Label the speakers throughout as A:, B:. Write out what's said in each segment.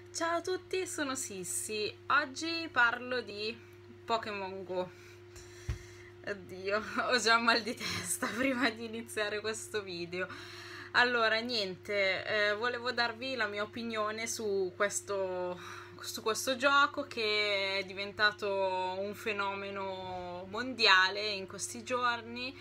A: Ciao a tutti, sono Sissi. Oggi parlo di Pokémon Go. Oddio, ho già mal di testa prima di iniziare questo video. Allora, niente, volevo darvi la mia opinione su questo gioco che è diventato un fenomeno mondiale in questi giorni.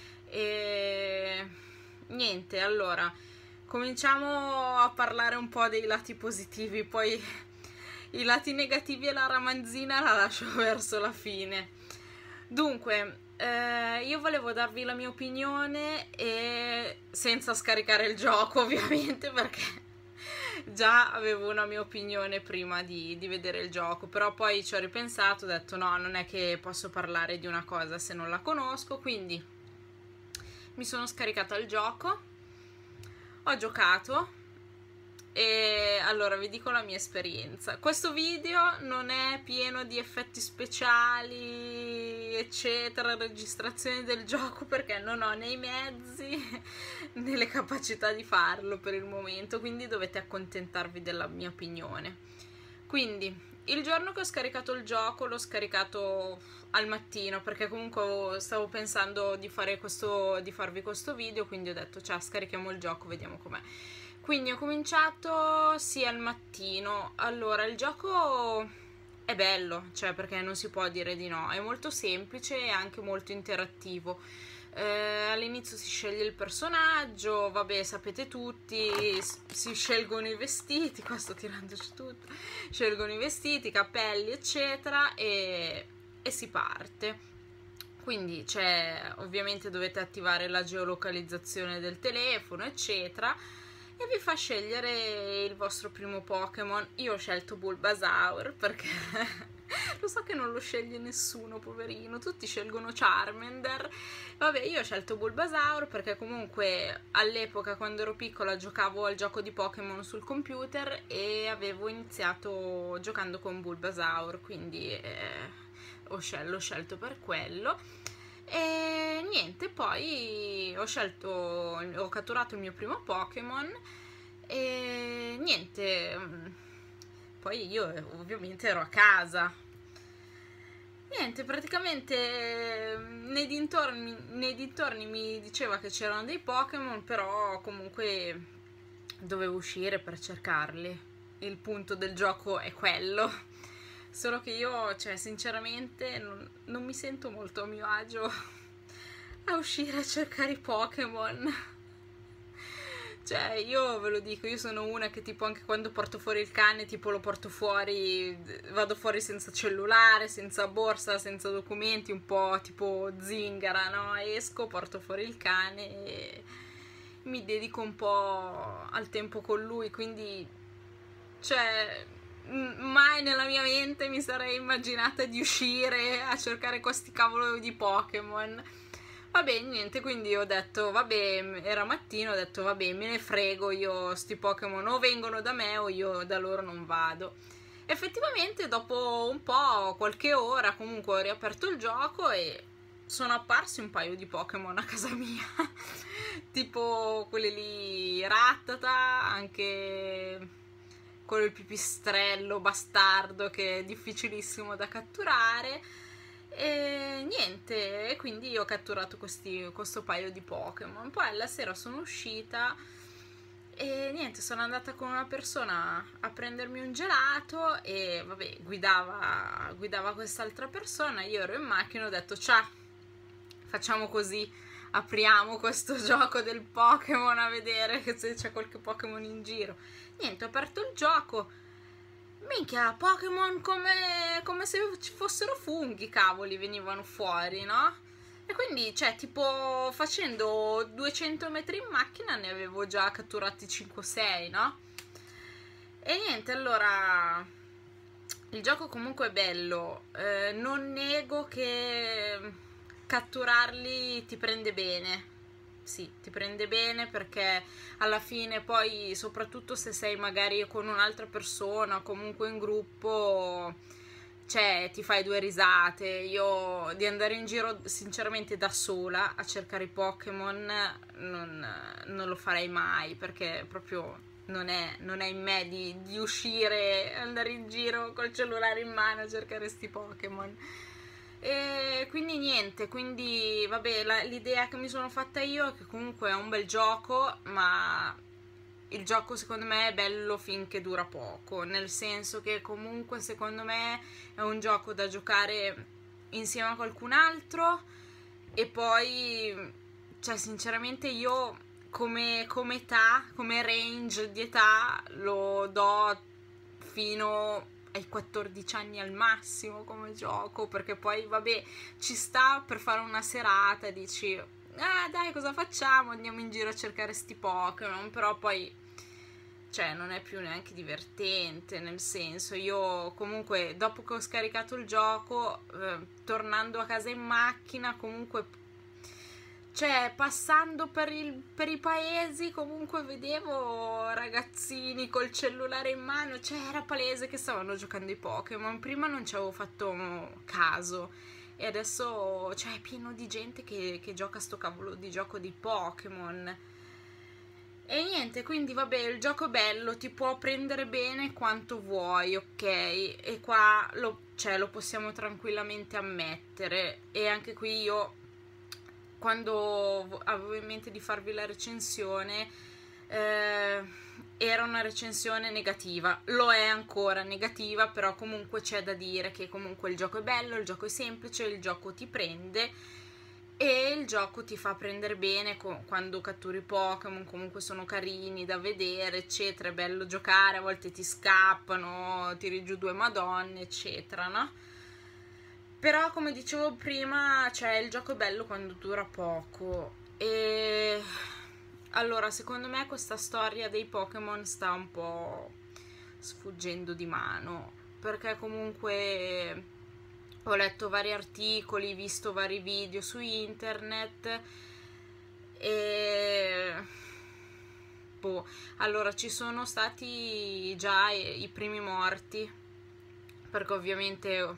A: E niente, allora, cominciamo a parlare un po' dei lati positivi, poi i lati negativi e la ramanzina la lascio verso la fine. Dunque, io volevo darvi la mia opinione e senza scaricare il gioco, ovviamente, perché già avevo una mia opinione prima di vedere il gioco, però poi ci ho ripensato, ho detto no, non è che posso parlare di una cosa se non la conosco, quindi mi sono scaricata il gioco, ho giocato e allora vi dico la mia esperienza. Questo video non è pieno di effetti speciali, eccetera, registrazioni del gioco, perché non ho né i mezzi né le capacità di farlo per il momento, quindi dovete accontentarvi della mia opinione. Quindi, il giorno che ho scaricato il gioco l'ho scaricato al mattino, perché comunque stavo pensando di farvi questo video, quindi ho detto ciao, scarichiamo il gioco, vediamo com'è. Quindi ho cominciato sì al mattino. Allora, il gioco è bello, cioè perché non si può dire di no, è molto semplice e anche molto interattivo. All'inizio si sceglie il personaggio, vabbè, sapete tutti, si scelgono i vestiti, qua sto tirandoci tutto, scelgono i vestiti, i capelli, eccetera, e si parte. Quindi ovviamente dovete attivare la geolocalizzazione del telefono, eccetera, e vi fa scegliere il vostro primo Pokémon. Io ho scelto Bulbasaur perché lo so che non lo sceglie nessuno, poverino, tutti scelgono Charmander. Vabbè, io ho scelto Bulbasaur perché comunque all'epoca, quando ero piccola, giocavo al gioco di Pokémon sul computer e avevo iniziato giocando con Bulbasaur, quindi l'ho scelto per quello. E niente, poi ho catturato il mio primo Pokémon e niente, poi io ovviamente ero a casa. Niente, praticamente nei dintorni mi diceva che c'erano dei Pokémon, però comunque dovevo uscire per cercarli. Il punto del gioco è quello. Solo che io, cioè, sinceramente non mi sento molto a mio agio a uscire a cercare i Pokémon. Cioè, io ve lo dico, io sono una che tipo anche quando porto fuori il cane, tipo lo porto fuori, vado fuori senza cellulare, senza borsa, senza documenti, un po' tipo zingara, no? Esco, porto fuori il cane e mi dedico un po' al tempo con lui, quindi, cioè, mai nella mia mente mi sarei immaginata di uscire a cercare questi cavolo di Pokémon. Vabbè, niente, quindi ho detto, vabbè, era mattino, ho detto, vabbè, me ne frego, io sti Pokémon o vengono da me o io da loro non vado. Effettivamente, dopo un po', qualche ora, comunque ho riaperto il gioco e sono apparsi un paio di Pokémon a casa mia. Tipo quelli lì, Rattata, anche quello il pipistrello bastardo che è difficilissimo da catturare. E niente, quindi io ho catturato questo paio di Pokémon. Poi alla sera sono uscita e niente, sono andata con una persona a prendermi un gelato e vabbè, guidava quest'altra persona. Io ero in macchina, ho detto ciao, facciamo così, apriamo questo gioco del Pokémon a vedere se c'è qualche Pokémon in giro. Niente, ho aperto il gioco. Minchia, Pokémon come se ci fossero funghi, cavoli, venivano fuori, no? E quindi, cioè, tipo, facendo 200 metri in macchina ne avevo già catturati 5-6, no? E niente, allora, il gioco comunque è bello. Non nego che catturarli ti prende bene. Sì, ti prende bene perché alla fine poi, soprattutto se sei magari con un'altra persona o comunque in gruppo, cioè ti fai due risate. Io di andare in giro sinceramente da sola a cercare i Pokémon non lo farei mai perché proprio non è in me di uscire, andare in giro col cellulare in mano a cercare sti Pokémon. E quindi niente, quindi vabbè, l'idea che mi sono fatta io è che comunque è un bel gioco, ma il gioco secondo me è bello finché dura poco, nel senso che comunque secondo me è un gioco da giocare insieme a qualcun altro, e poi, cioè sinceramente io come età, come range di età lo do fino ai 14 anni al massimo come gioco, perché poi vabbè, ci sta per fare una serata, dici dai, cosa facciamo, andiamo in giro a cercare sti Pokémon, però poi cioè non è più neanche divertente, nel senso, io comunque dopo che ho scaricato il gioco, tornando a casa in macchina, comunque, cioè passando per i paesi, comunque vedevo ragazzini col cellulare in mano, cioè era palese che stavano giocando ai Pokémon. Prima non ci avevo fatto caso, e adesso cioè è pieno di gente che gioca sto cavolo di gioco di Pokémon. E niente, quindi vabbè, il gioco è bello, ti può prendere bene quanto vuoi, ok? E qua cioè, lo possiamo tranquillamente ammettere. E anche qui io, quando avevo in mente di farvi la recensione, era una recensione negativa, lo è ancora negativa, però comunque c'è da dire che comunque il gioco è bello, il gioco è semplice, il gioco ti prende e il gioco ti fa prendere bene quando catturi Pokémon, comunque sono carini da vedere, eccetera, è bello giocare, a volte ti scappano, tiri giù due madonne, eccetera, no? Però come dicevo prima, cioè il gioco è bello quando dura poco. E allora secondo me questa storia dei Pokémon sta un po' sfuggendo di mano, perché comunque ho letto vari articoli, visto vari video su internet e boh, allora ci sono stati già i primi morti, perché ovviamente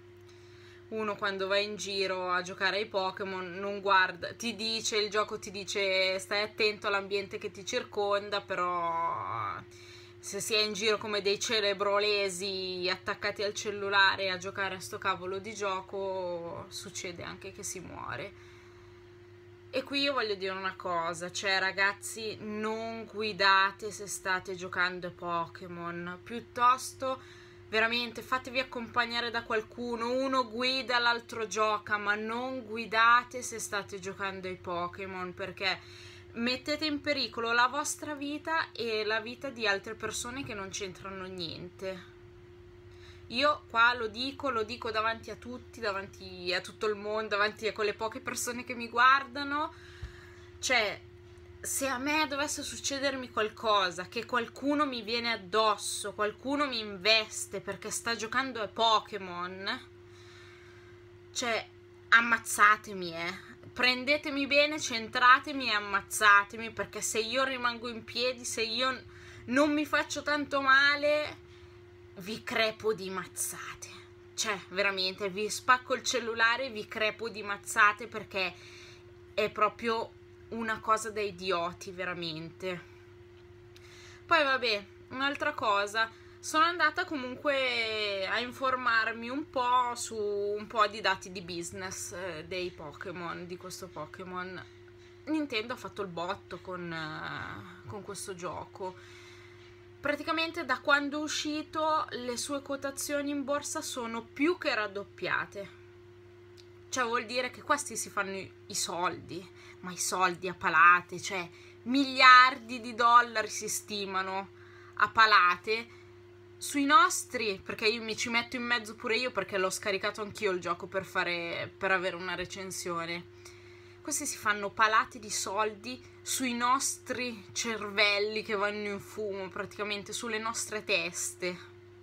A: uno quando va in giro a giocare ai Pokémon non guarda, il gioco ti dice stai attento all'ambiente che ti circonda, però se si è in giro come dei celebrolesi attaccati al cellulare a giocare a sto cavolo di gioco, succede anche che si muore. E qui io voglio dire una cosa, cioè ragazzi, non guidate se state giocando a Pokémon, piuttosto veramente fatevi accompagnare da qualcuno, uno guida, l'altro gioca, ma non guidate se state giocando ai Pokémon, perché mettete in pericolo la vostra vita e la vita di altre persone che non c'entrano niente. Io qua lo dico davanti a tutti, davanti a tutto il mondo, davanti a quelle poche persone che mi guardano, cioè se a me dovesse succedermi qualcosa, che qualcuno mi viene addosso, qualcuno mi investe perché sta giocando a Pokémon, cioè ammazzatemi, prendetemi bene, centratemi e ammazzatemi, perché se io rimango in piedi, se io non mi faccio tanto male, vi crepo di mazzate, cioè veramente vi spacco il cellulare, vi crepo di mazzate, perché è proprio una cosa da idioti, veramente. Poi vabbè, un'altra cosa, sono andata comunque a informarmi un po' su un po' di dati di business dei Pokémon, di questo Pokémon. Nintendo ha fatto il botto con questo gioco. Praticamente da quando è uscito le sue quotazioni in borsa sono più che raddoppiate. Cioè vuol dire che questi si fanno i soldi, ma i soldi a palate, cioè miliardi di dollari si stimano a palate sui nostri, perché io mi ci metto in mezzo pure io, perché l'ho scaricato anch'io il gioco per avere una recensione. Questi si fanno palate di soldi sui nostri cervelli che vanno in fumo, praticamente sulle nostre teste,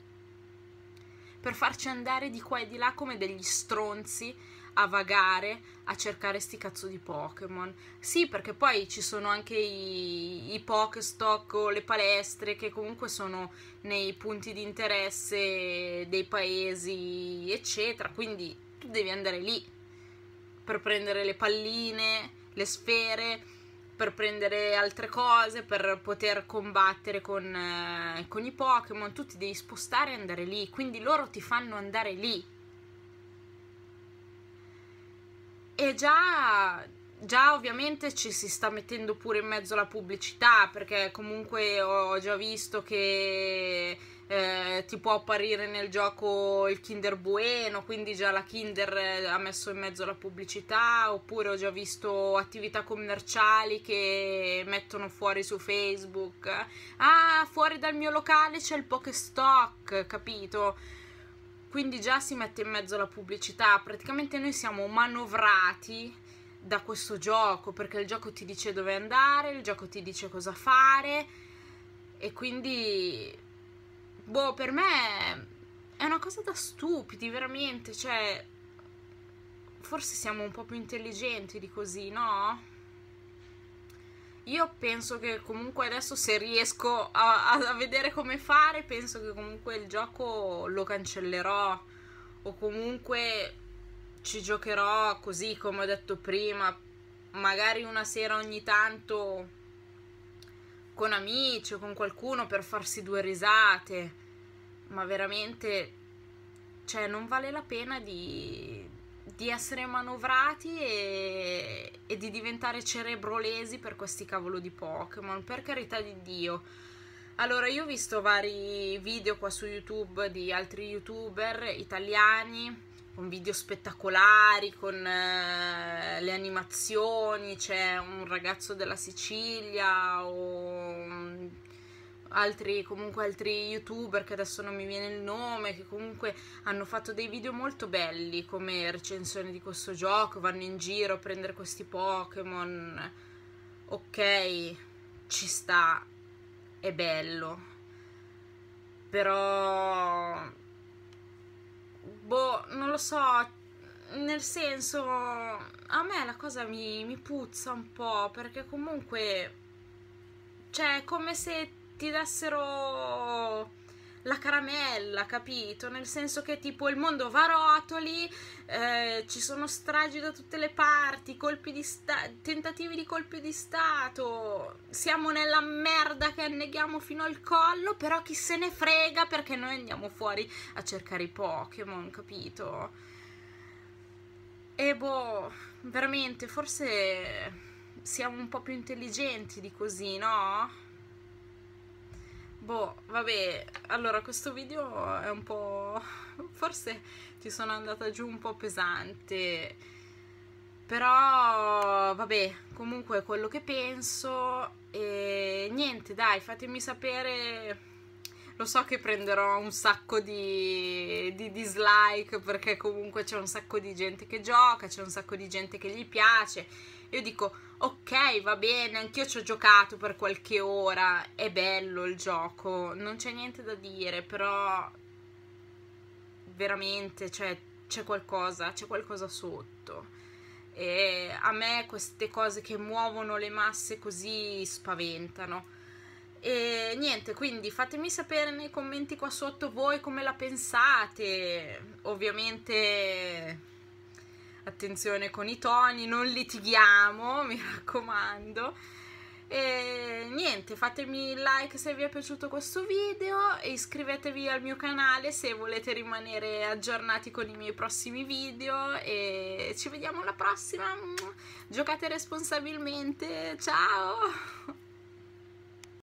A: per farci andare di qua e di là come degli stronzi a vagare, a cercare sti cazzo di Pokémon. Sì, perché poi ci sono anche i Pokéstock o le palestre che comunque sono nei punti di interesse dei paesi, eccetera, quindi tu devi andare lì per prendere le palline, le sfere, per prendere altre cose, per poter combattere con i Pokémon. Tu ti devi spostare e andare lì, quindi loro ti fanno andare lì. E già ovviamente ci si sta mettendo pure in mezzo la pubblicità, perché comunque ho già visto che ti può apparire nel gioco il Kinder Bueno, quindi già la Kinder ha messo in mezzo la pubblicità, oppure ho già visto attività commerciali che mettono fuori su Facebook: ah, fuori dal mio locale c'è il Pokéstock, capito? Quindi già si mette in mezzo la pubblicità. Praticamente noi siamo manovrati da questo gioco, perché il gioco ti dice dove andare, il gioco ti dice cosa fare, e quindi boh, per me è una cosa da stupidi, veramente. Cioè, forse siamo un po' più intelligenti di così, no? Io penso che comunque adesso, se riesco a vedere come fare, penso che comunque il gioco lo cancellerò, o comunque ci giocherò così come ho detto prima, magari una sera ogni tanto con amici o con qualcuno per farsi due risate, ma veramente, cioè, non vale la pena di essere manovrati e di diventare cerebrolesi per questi cavolo di Pokémon, per carità di Dio. Allora, io ho visto vari video qua su YouTube di altri YouTuber italiani con video spettacolari, con le animazioni. C'è un ragazzo della Sicilia o altri YouTuber che adesso non mi viene il nome, che comunque hanno fatto dei video molto belli come recensioni di questo gioco, vanno in giro a prendere questi Pokémon. Ok, ci sta, è bello, però boh, non lo so, nel senso, a me la cosa mi puzza un po', perché comunque, cioè, è come se ti dessero la caramella, capito? Nel senso che tipo il mondo va a rotoli, ci sono stragi da tutte le parti, tentativi di colpi di stato, siamo nella merda che anneghiamo fino al collo, però chi se ne frega, perché noi andiamo fuori a cercare i Pokémon, capito? E boh, veramente, forse siamo un po' più intelligenti di così, no? Boh, vabbè, allora questo video è un po'... forse ci sono andata giù un po' pesante, però vabbè, comunque è quello che penso, e niente, dai, fatemi sapere. Lo so che prenderò un sacco di dislike, perché comunque c'è un sacco di gente che gioca, c'è un sacco di gente che gli piace. Io dico, ok, va bene, anch'io ci ho giocato per qualche ora, è bello il gioco, non c'è niente da dire, però veramente, cioè, c'è qualcosa sotto. E a me queste cose che muovono le masse così spaventano. E niente, quindi fatemi sapere nei commenti qua sotto voi come la pensate. Ovviamente attenzione con i toni, non litighiamo, mi raccomando. E niente, fatemi like se vi è piaciuto questo video e iscrivetevi al mio canale se volete rimanere aggiornati con i miei prossimi video, e ci vediamo alla prossima. Giocate responsabilmente, ciao!